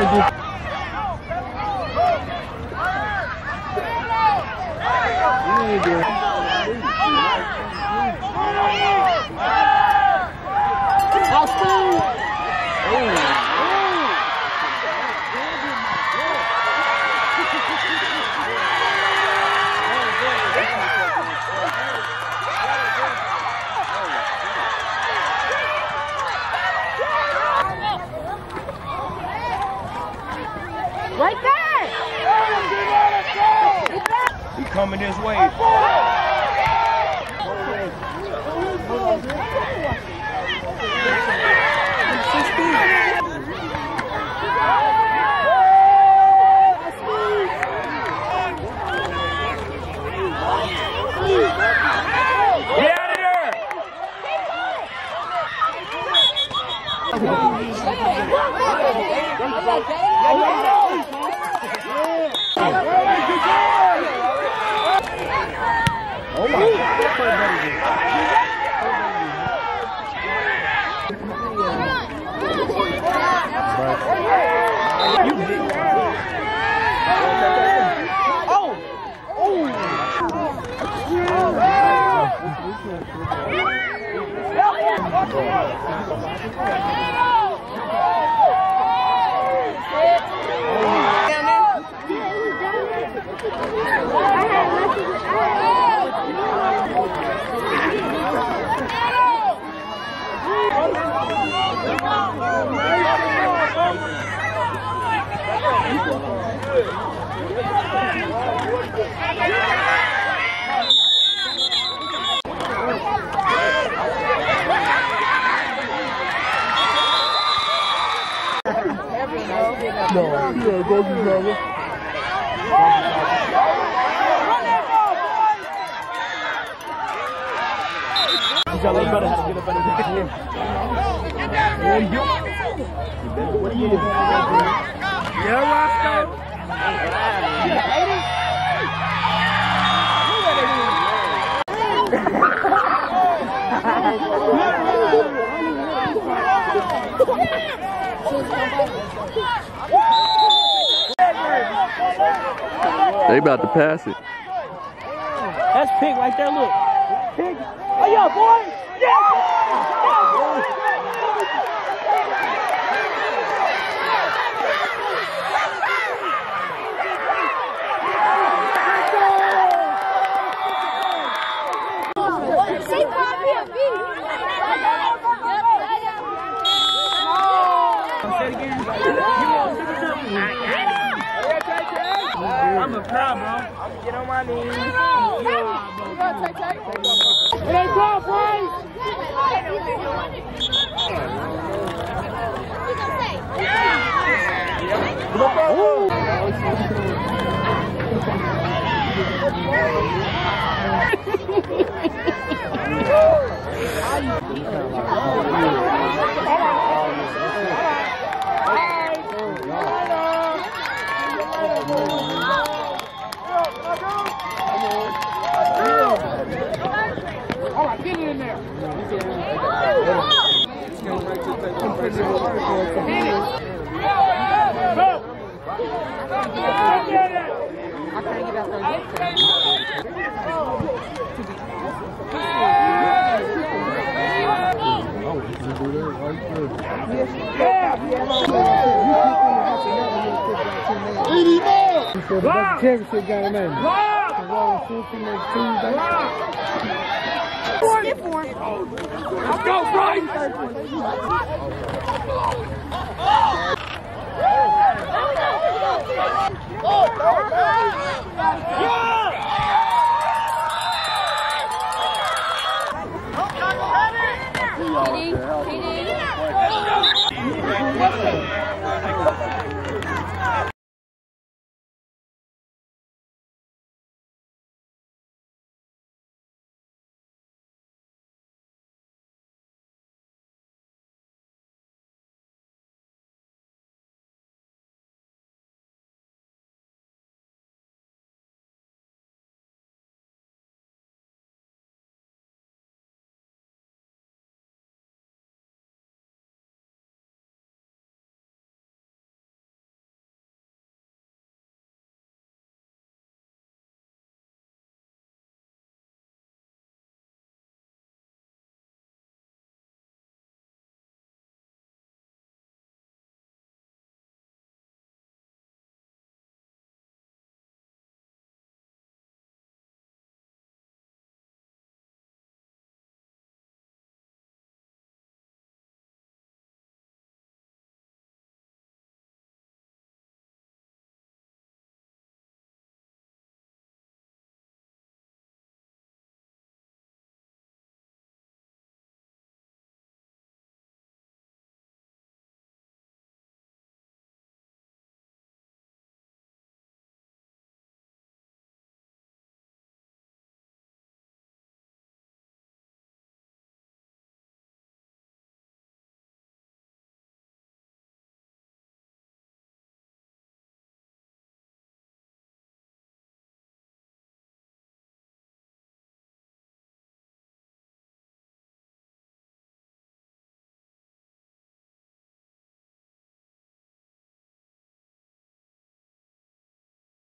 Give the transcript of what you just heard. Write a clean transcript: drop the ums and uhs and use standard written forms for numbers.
Right there! He's coming this way. Get out of here! Oh my No, yeah, go to brother. Tell your brother how to get up under the clear. What are you doing? Yeah, Roscoe. They about to pass it. That's pig right there, look. Pig. Oh, yeah, boy. Yeah. I'm a pro, bro. Get on my knees. It ain't go, boys. All right, get it in there. I can't get out there and get Let's go, Brian!